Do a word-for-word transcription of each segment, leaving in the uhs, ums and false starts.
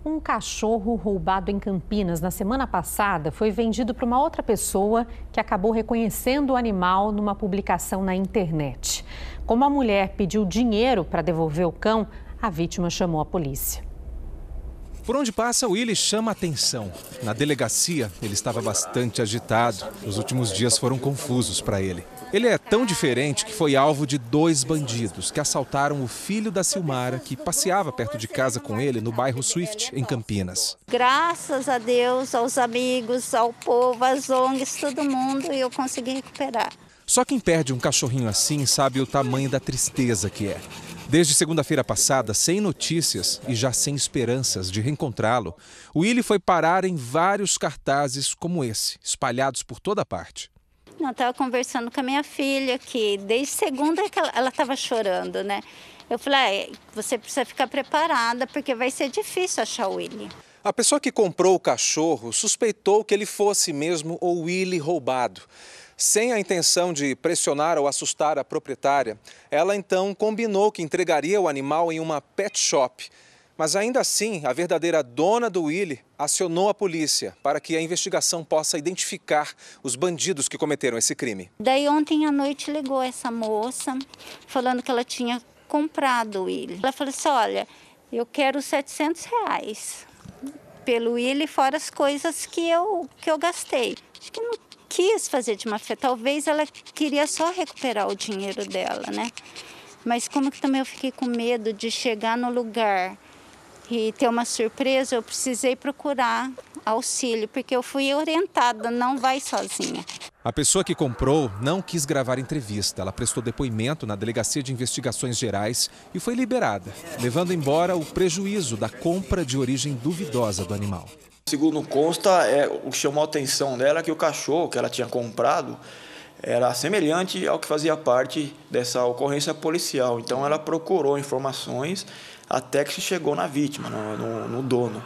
Um cachorro roubado em Campinas na semana passada foi vendido para uma outra pessoa que acabou reconhecendo o animal numa publicação na internet. Como a mulher pediu dinheiro para devolver o cão, a vítima chamou a polícia. Por onde passa, o Willy chama a atenção. Na delegacia, ele estava bastante agitado. Os últimos dias foram confusos para ele. Ele é tão diferente que foi alvo de dois bandidos que assaltaram o filho da Silmara, que passeava perto de casa com ele no bairro Swift, em Campinas. Graças a Deus, aos amigos, ao povo, às O N Gs, todo mundo, eu consegui recuperar. Só quem perde um cachorrinho assim sabe o tamanho da tristeza que é. Desde segunda-feira passada, sem notícias e já sem esperanças de reencontrá-lo, o Willy foi parar em vários cartazes como esse, espalhados por toda parte. Eu estava conversando com a minha filha, que desde segunda que ela estava chorando, né? Eu falei, ah, você precisa ficar preparada, porque vai ser difícil achar o Willy. A pessoa que comprou o cachorro suspeitou que ele fosse mesmo o Willy roubado. Sem a intenção de pressionar ou assustar a proprietária, ela então combinou que entregaria o animal em uma pet shop. Mas ainda assim, a verdadeira dona do Willy acionou a polícia para que a investigação possa identificar os bandidos que cometeram esse crime. Daí ontem à noite ligou essa moça, falando que ela tinha comprado o Willy. Ela falou assim, olha, eu quero setecentos reais pelo Willy, fora as coisas que eu, que eu gastei. Acho que não quis fazer de má fé, talvez ela queria só recuperar o dinheiro dela, né? Mas como que também eu fiquei com medo de chegar no lugar e ter uma surpresa, eu precisei procurar auxílio, porque eu fui orientada, não vai sozinha. A pessoa que comprou não quis gravar entrevista. Ela prestou depoimento na Delegacia de Investigações Gerais e foi liberada, levando embora o prejuízo da compra de origem duvidosa do animal. Segundo consta, é, o que chamou a atenção dela é que o cachorro que ela tinha comprado era semelhante ao que fazia parte dessa ocorrência policial. Então ela procurou informações até que se chegou na vítima, no, no, no dono.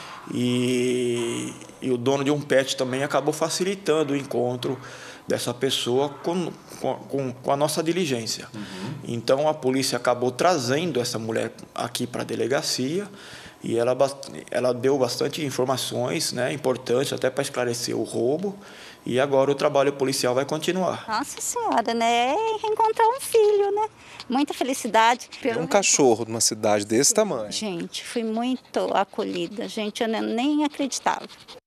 E, e o dono de um pet também acabou facilitando o encontro dessa pessoa com, com, com a nossa diligência. Uhum. Então a polícia acabou trazendo essa mulher aqui para a delegacia e ela, ela deu bastante informações, né, importantes até para esclarecer o roubo. E agora o trabalho policial vai continuar. Nossa Senhora, né? É reencontrar um filho, né? Muita felicidade. É um cachorro numa cidade desse tamanho. Gente, fui muito acolhida. Gente, eu nem acreditava.